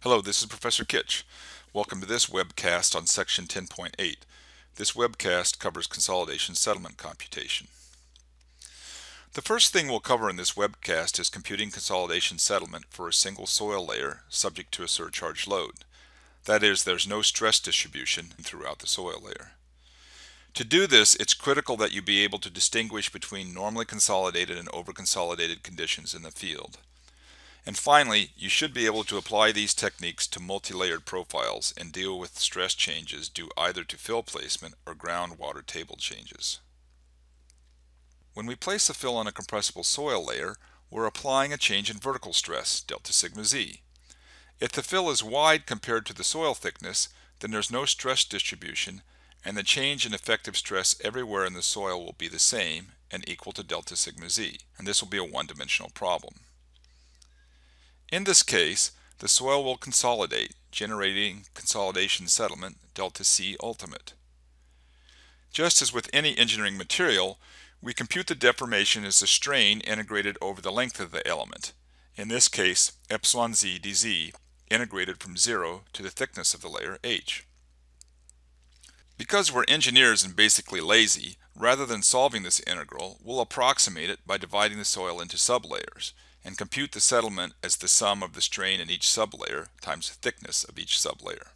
Hello, this is Professor Kitch. Welcome to this webcast on section 10.8. This webcast covers consolidation settlement computation. The first thing we'll cover in this webcast is computing consolidation settlement for a single soil layer subject to a surcharge load. That is, there's no stress distribution throughout the soil layer. To do this, it's critical that you be able to distinguish between normally consolidated and over-consolidated conditions in the field. And finally, you should be able to apply these techniques to multi-layered profiles and deal with stress changes due either to fill placement or groundwater table changes. When we place a fill on a compressible soil layer, we're applying a change in vertical stress, delta sigma z. If the fill is wide compared to the soil thickness, then there's no stress distribution, and the change in effective stress everywhere in the soil will be the same and equal to delta sigma z, and this will be a one-dimensional problem. In this case, the soil will consolidate, generating consolidation settlement delta C ultimate. Just as with any engineering material, we compute the deformation as the strain integrated over the length of the element, in this case epsilon z dz, integrated from 0 to the thickness of the layer H. Because we're engineers and basically lazy, rather than solving this integral, we'll approximate it by dividing the soil into sublayers and compute the settlement as the sum of the strain in each sublayer times the thickness of each sublayer.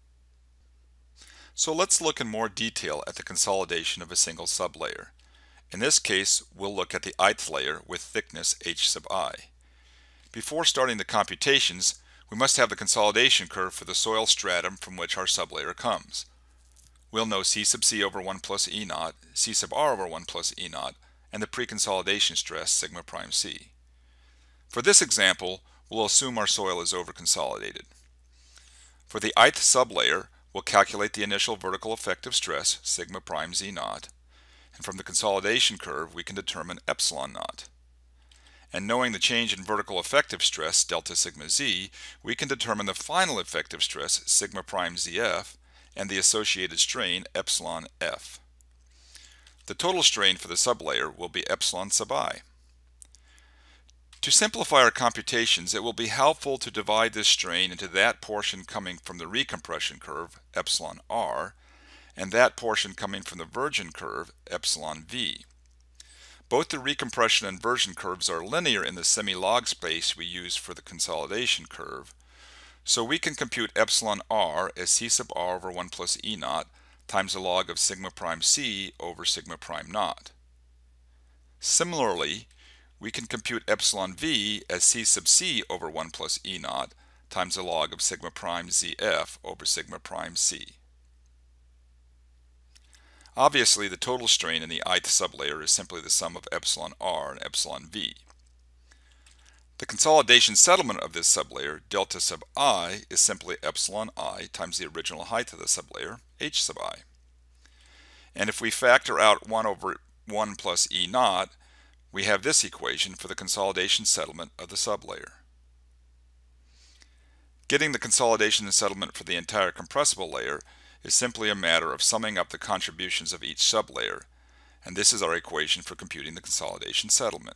So let's look in more detail at the consolidation of a single sublayer. In this case, we'll look at the ith layer with thickness h sub I. Before starting the computations, we must have the consolidation curve for the soil stratum from which our sublayer comes. We'll know C sub C over 1 plus E naught, C sub R over 1 plus E naught, and the pre-consolidation stress sigma prime C. For this example, we'll assume our soil is over-consolidated. For the ith sublayer, we'll calculate the initial vertical effective stress, sigma prime z naught, and from the consolidation curve we can determine epsilon naught. And knowing the change in vertical effective stress, delta sigma z, we can determine the final effective stress, sigma prime zf, and the associated strain, epsilon f. The total strain for the sublayer will be epsilon sub I. To simplify our computations, it will be helpful to divide this strain into that portion coming from the recompression curve, epsilon r, and that portion coming from the virgin curve, epsilon v. Both the recompression and virgin curves are linear in the semi-log space we use for the consolidation curve, so we can compute epsilon r as c sub r over 1 plus E naught times the log of sigma prime c over sigma prime naught. Similarly, we can compute epsilon v as c sub c over 1 plus E naught times the log of sigma prime zf over sigma prime c. Obviously, the total strain in the ith sublayer is simply the sum of epsilon r and epsilon v. The consolidation settlement of this sublayer, delta sub I, is simply epsilon I times the original height of the sublayer, h sub I. And if we factor out 1 over 1 plus E naught, we have this equation for the consolidation settlement of the sublayer. Getting the consolidation settlement for the entire compressible layer is simply a matter of summing up the contributions of each sublayer, and this is our equation for computing the consolidation settlement.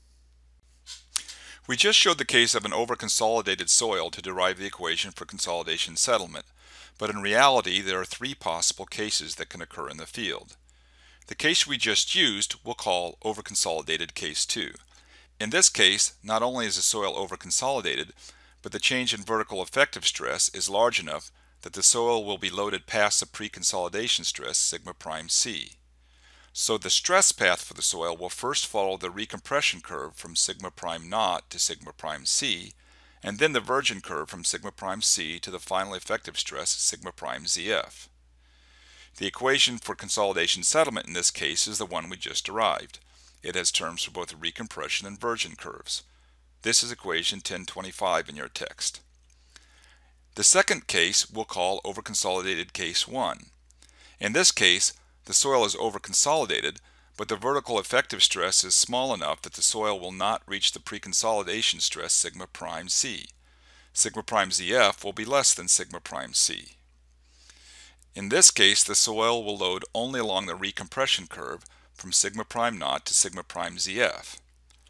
We just showed the case of an over-consolidated soil to derive the equation for consolidation settlement, but in reality there are three possible cases that can occur in the field. The case we just used we'll call over-consolidated case 2. In this case, not only is the soil over-consolidated, but the change in vertical effective stress is large enough that the soil will be loaded past the pre-consolidation stress, sigma prime c. So the stress path for the soil will first follow the recompression curve from sigma prime naught to sigma prime c, and then the virgin curve from sigma prime c to the final effective stress, sigma prime zf. The equation for consolidation settlement in this case is the one we just derived. It has terms for both recompression and virgin curves. This is equation 1025 in your text. The second case we'll call over-consolidated case 1. In this case, the soil is over-consolidated, but the vertical effective stress is small enough that the soil will not reach the pre-consolidation stress sigma prime c. Sigma prime zf will be less than sigma prime c. In this case, the soil will load only along the recompression curve from sigma prime naught to sigma prime zf.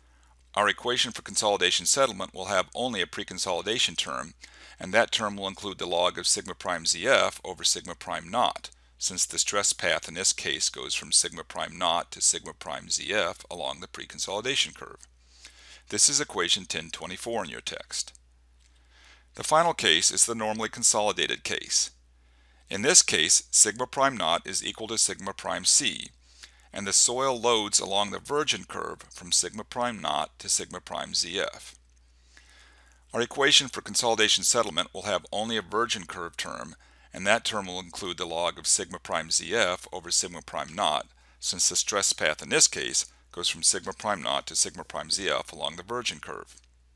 Our equation for consolidation settlement will have only a pre-consolidation term, and that term will include the log of sigma prime ZF over sigma prime naught, since the stress path in this case goes from sigma prime naught to sigma prime ZF along the pre-consolidation curve. This is equation 1024 in your text. The final case is the normally consolidated case. In this case, sigma prime naught is equal to sigma prime C, and the soil loads along the virgin curve from sigma prime naught to sigma prime ZF. Our equation for consolidation settlement will have only a virgin curve term, and that term will include the log of sigma prime ZF over sigma prime naught, since the stress path in this case goes from sigma prime naught to sigma prime ZF along the virgin curve.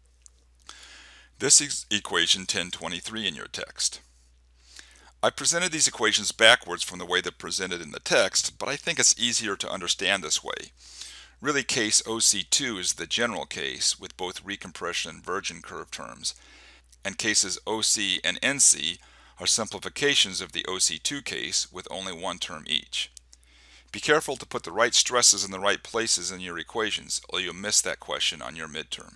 This is equation 1023 in your text. I presented these equations backwards from the way they're presented in the text, but I think it's easier to understand this way. Really, case OC2 is the general case with both recompression and virgin curve terms, and cases OC and NC are simplifications of the OC2 case with only one term each. Be careful to put the right stresses in the right places in your equations, or you'll miss that question on your midterm.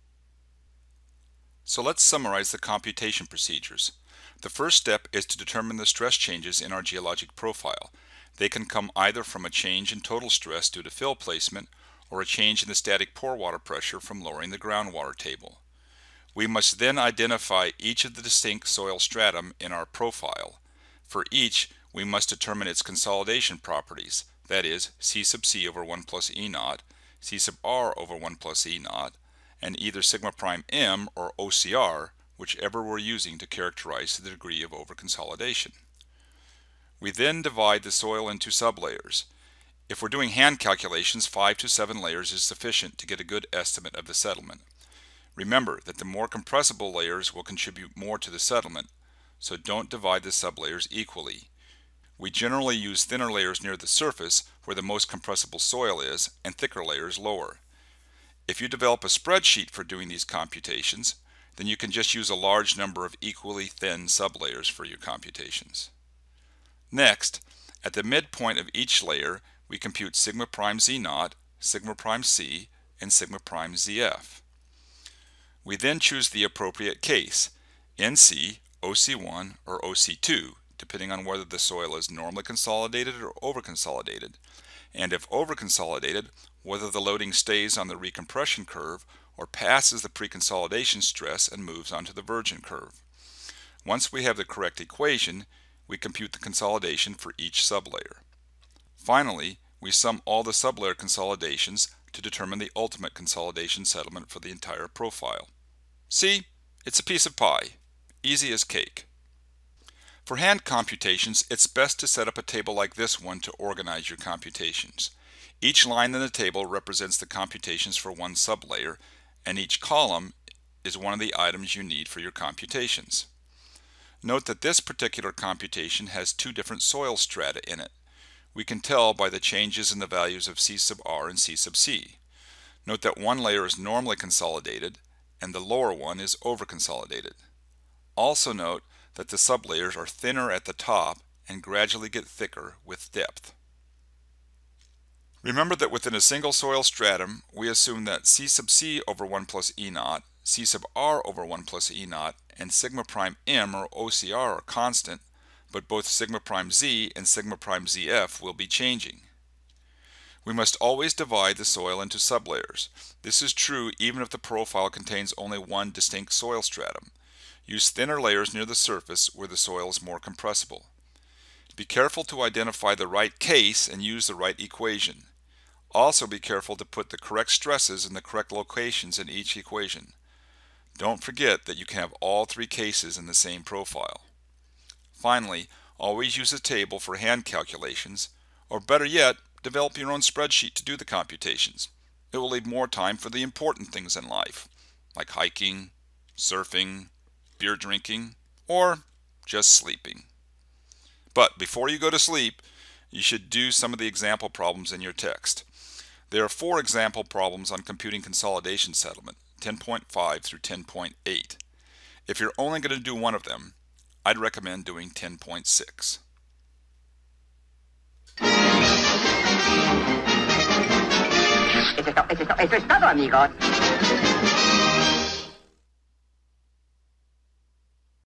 So let's summarize the computation procedures. The first step is to determine the stress changes in our geologic profile. They can come either from a change in total stress due to fill placement or a change in the static pore water pressure from lowering the groundwater table. We must then identify each of the distinct soil stratum in our profile. For each, we must determine its consolidation properties, that is, C sub C over 1 plus E naught, C sub R over 1 plus E naught, and either sigma prime M or OCR, whichever we're using to characterize the degree of overconsolidation. We then divide the soil into sublayers. If we're doing hand calculations, 5 to 7 layers is sufficient to get a good estimate of the settlement. Remember that the more compressible layers will contribute more to the settlement, so don't divide the sublayers equally. We generally use thinner layers near the surface where the most compressible soil is, and thicker layers lower. If you develop a spreadsheet for doing these computations, then you can just use a large number of equally thin sublayers for your computations. Next, at the midpoint of each layer, we compute sigma prime Z naught, sigma prime C, and sigma prime ZF. We then choose the appropriate case, NC, OC1, or OC2, depending on whether the soil is normally consolidated or overconsolidated, and if overconsolidated, whether the loading stays on the recompression curve or passes the pre-consolidation stress and moves onto the virgin curve. Once we have the correct equation, we compute the consolidation for each sublayer. Finally, we sum all the sublayer consolidations to determine the ultimate consolidation settlement for the entire profile. See, it's a piece of pie. Easy as cake. For hand computations, it's best to set up a table like this one to organize your computations. Each line in the table represents the computations for one sublayer, and each column is one of the items you need for your computations. Note that this particular computation has two different soil strata in it. We can tell by the changes in the values of C sub R and C sub C. Note that one layer is normally consolidated and the lower one is overconsolidated. Also note that the sublayers are thinner at the top and gradually get thicker with depth. Remember that within a single soil stratum, we assume that C sub C over 1 plus E naught, C sub R over 1 plus E naught, and sigma prime M or OCR are constant, but both sigma prime Z and sigma prime ZF will be changing. We must always divide the soil into sublayers. This is true even if the profile contains only one distinct soil stratum. Use thinner layers near the surface where the soil is more compressible. Be careful to identify the right case and use the right equation. Also be careful to put the correct stresses in the correct locations in each equation. Don't forget that you can have all three cases in the same profile. Finally, always use a table for hand calculations, or better yet, develop your own spreadsheet to do the computations. It will leave more time for the important things in life, like hiking, surfing, beer drinking, or just sleeping. But before you go to sleep, you should do some of the example problems in your text. There are 4 example problems on computing consolidation settlement, 10.5 through 10.8. If you're only going to do one of them, I'd recommend doing 10.6. Eso es todo, amigos.